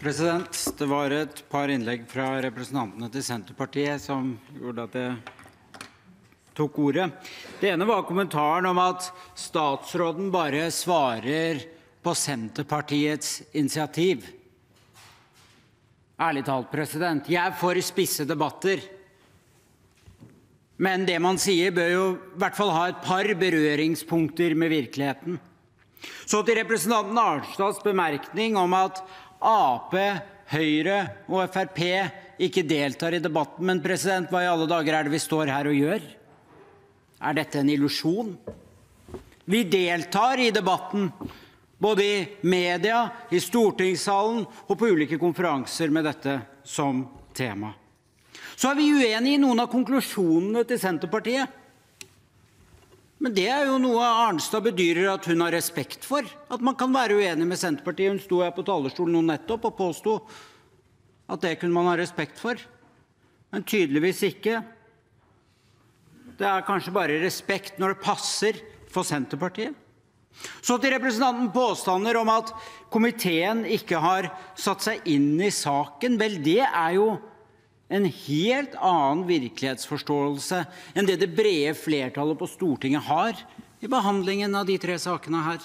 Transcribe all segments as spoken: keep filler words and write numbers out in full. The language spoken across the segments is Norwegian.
President, det var et par innlegg fra representantene til Senterpartiet som gjorde at jeg tok ordet. Det ene var kommentaren om at statsråden bare svarer på Senterpartiets initiativ. Ærlig talt, president, jeg er for spisse debatter. Men det man sier bør jo i hvert fall ha et par berøringspunkter med virkeligheten. Så til representanten Arnstads bemerkning om at A P, Høyre og Frp ikke deltar i debatten. Men president, hva i alle dager er det vi står her og gjør? Er dette en illusjon? Vi deltar i debatten, både i media, i stortingssalen og på ulike konferanser med dette som tema. Så er vi uenige i noen av konklusjonene til Senterpartiet. Men det er jo noe Arnstad bedyrer at hun har respekt for, at man kan være uenig med Senterpartiet. Hun sto her på talerstolen nå nettopp og påstod at det kunne man ha respekt for, men tydeligvis ikke. Det er kanskje bare respekt når det passer for Senterpartiet. Så til representanten påstander om at komiteen ikke har satt seg inn i saken. Vel, det er jo en helt annen virkelighetsforståelse enn det det brede flertallet på Stortinget har i behandlingen av de tre sakene her.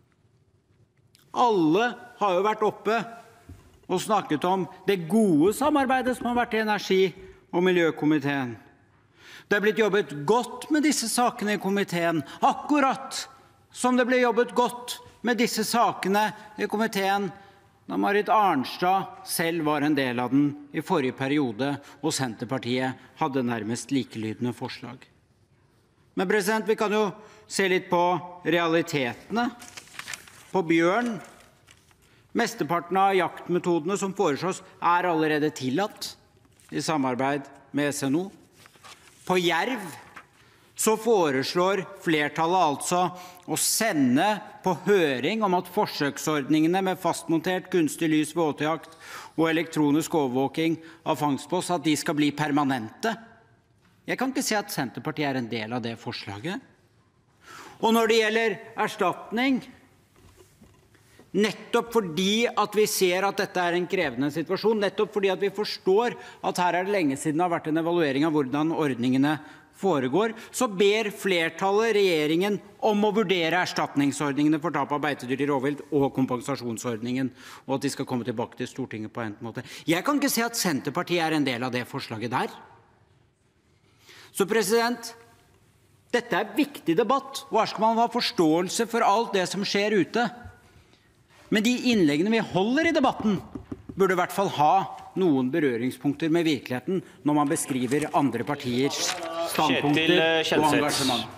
Alle har jo vært oppe og snakket om det gode samarbeidet som har vært i energi- og miljøkomiteen. Det er blitt jobbet godt med disse sakene i komiteen, akkurat som det ble jobbet godt med disse sakene i komiteen da Marit Arnstad selv var en del av den i forrige periode, og Senterpartiet hadde nærmest likelydende forslag. Men president, vi kan jo se litt på realitetene. På bjørn. Mesteparten av jaktmetodene som foreslås er allerede tillatt i samarbeid med S N O. På jerv så foreslår flertallet altså å sende på høring om at forsøksordningene med fastmontert kunstig lys ved åtejakt og elektronisk overvåking av fangstbås, at de skal bli permanente. Jeg kan ikke se at Senterpartiet er en del av det forslaget. Og når det gjelder erstatning, nettopp fordi at vi ser at dette er en krevende situasjon, nettopp fordi at vi forstår at her er det lenge siden det har vært en evaluering av hvordan ordningene foregår, så ber flertallet regjeringen om å vurdere erstatningsordningene for tap av beitedyr til rovvilt og kompensasjonsordningen, og at de skal komme tilbake til Stortinget på en måte. Jeg kan ikke se at Senterpartiet er en del av det forslaget der. Så president, dette er viktig debatt, og her skal man ha forståelse for alt det som skjer ute. Men de innleggene vi holder i debatten burde i hvert fall ha noen berøringspunkter med virkeligheten når man beskriver andre partiers standpunkter og engasjement.